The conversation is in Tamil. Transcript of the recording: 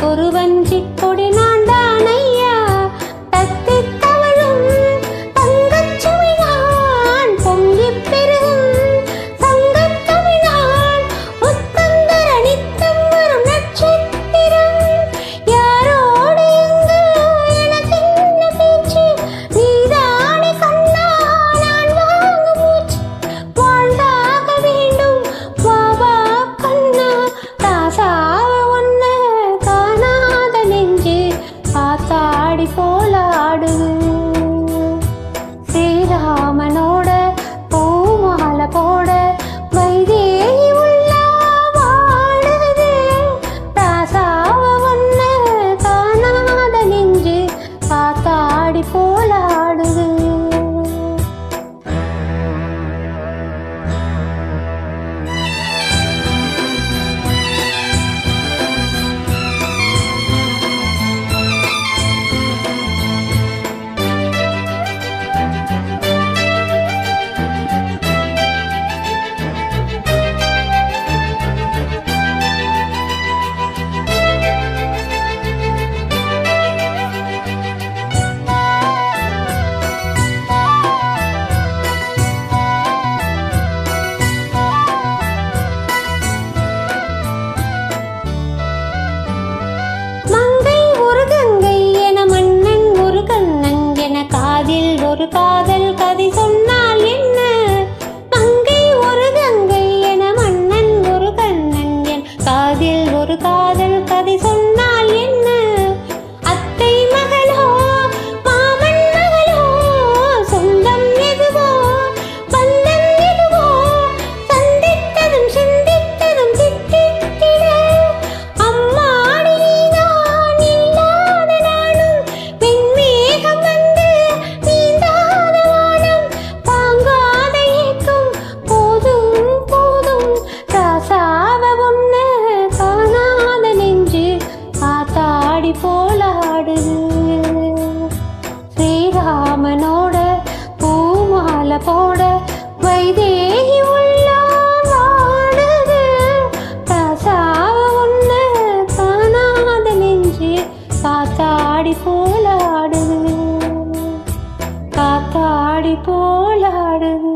ஒரு வஞ்சி கொடி நான் தான் ஐயா. தத்தி தவழும் தங்கச்சுவை நான் பொங்கி பெருகும் சங்கத் தமிழான் முத்தந்தர நித்தம் வரும் நட்சத்திரம். யாரோடு இங்கு எனக்கு என்ன பேச்சு, நீதானே கண்ணா நான் வாங்க மூச்சு. வாழ்ந்தாக வேண்டும் பாபா கண்ணா, ராசாவ ஒன்ன காணாத நெஞ்சு காத்தாடி போலாடுது. ஸ்ரீராமனோட பூமாலை போட வைதேகி உள்ளா வாடுது. ராசாவ ஒன்ன காணாத நெஞ்சு காத்தாடி போலாடுது. மங்கை ஒரு கங்கை என மன்னன் ஒரு கண்ணன் என காதில் ஒரு காதல் கதை சொன்னால் என்ன. மங்கை ஒரு கங்கை என மன்னன் ஒரு கண்ணன் என காதில் ஒரு காதல் கதை சொன்னால் என்ன. அத்தை மகளோ மாமன் மகளோ சொந்தம் எதுவோ பந்தம் எதுவோ சந்தித்ததும் சிந்தித்ததும் தித்தித்திட. அம்மாடி நீதான் இல்லாத நாளும் வெண்மேகம் வந்து நீந்தாத வானம் தாங்காத ஏக்கம் போதும் போதும். ராசாவ ஒன்ன காணாத நெஞ்சு காத்தாடி போலாடுது. ஸ்ரீராமனோட பூமாலை போட வைதேகி உள்ளா வாடுது. ராசாவ ஒன்ன காணாத நெஞ்சு காத்தாடி போலாடுது. காத்தாடி போலாடுது.